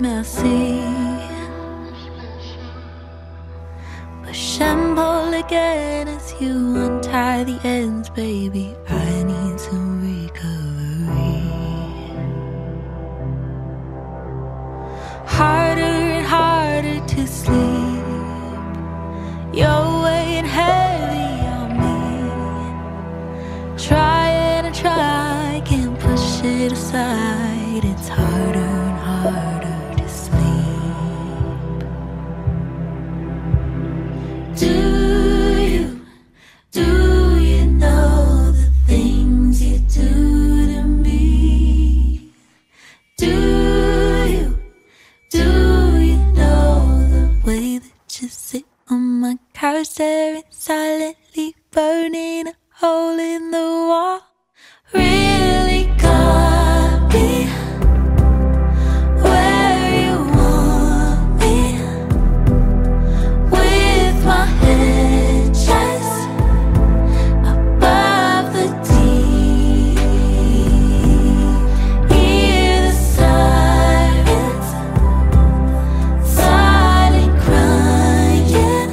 merci. Push and pull again as you untie the ends, baby. I need some recovery. Harder and harder to sleep. You're weighing heavy on me. Trying to try, can't push it aside. It's harder and harder to sleep. Do you know the things you do to me? Do you know the way that you sit on my couch, staring silently, burning a hole in the wall? Really got me where you want me, with my head just above the deep. Hear the sirens, silent crying.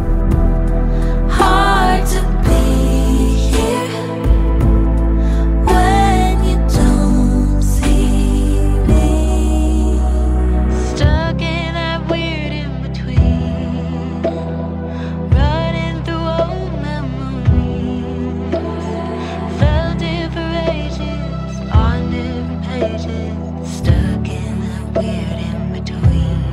Hard to be here when you don't see me. Stuck in that weird in between, running through old memories. Felt it for ages, on different pages. Stuck in that weird in between.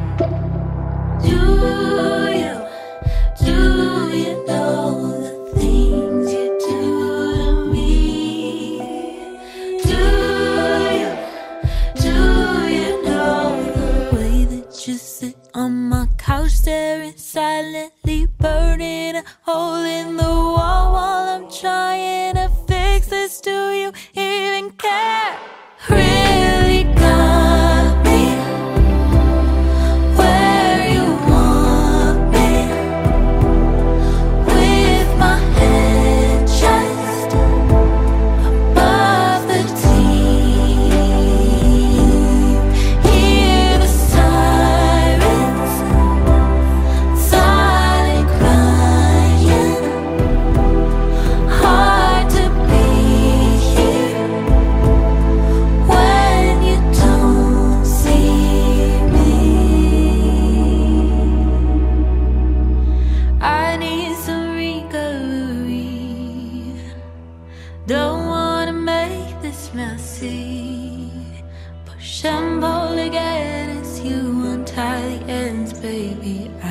Do you know the things you do to me? Do you know the way that you sit on my couch, staring silently, burning a hole in the wall while I'm trying to fix this? Do you even care? Really got me where you want me, with my head just above the deep. Hear the sirens, silent crying. Hard to be here when you don't see me. I need some recovery. Don't wanna make this messy. Push and pull again as you untie the ends, baby.